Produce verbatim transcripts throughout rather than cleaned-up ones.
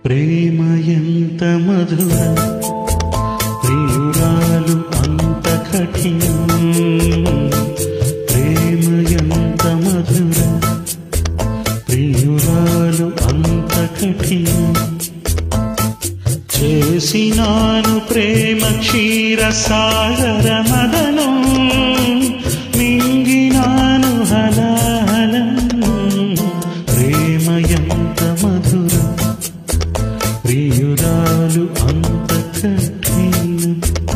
ప్రేమ ఎంత మధురం, ప్రియురాలు అంత కఠినం. ప్రేమ ఎంత మధురం, ప్రియురాలు అంత కఠినం. చేసినాను ప్రేమ క్షీర సాగర మదనం, మింగినాను హలాహలం. ప్రేమ ఎంత మధురం, ప్రియురాలు అంత కఠినం.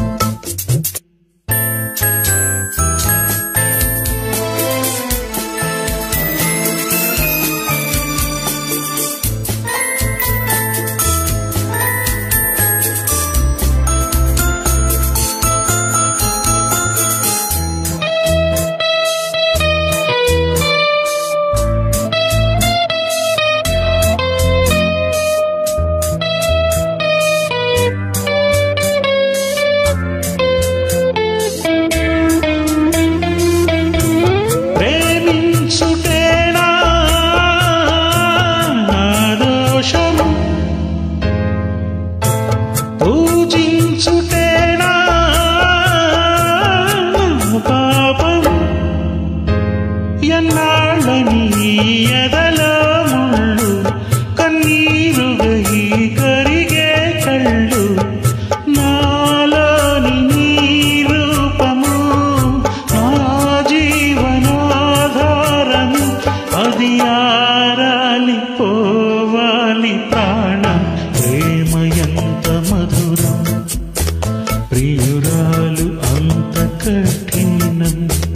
పూజించుటేనా పాపం, ఎన్నాళ్ళని ఎదలో ముళ్ళు, కన్నీరుగా ఈ కరిగే కళ్ళు. నాలోని నీ రూపము నా జీవనాధారము, అది ఆరాలి పోవాలి ప్రాణం. ప్రేమ ఎంత మధురం, ప్రియురాలు అంత కఠినం.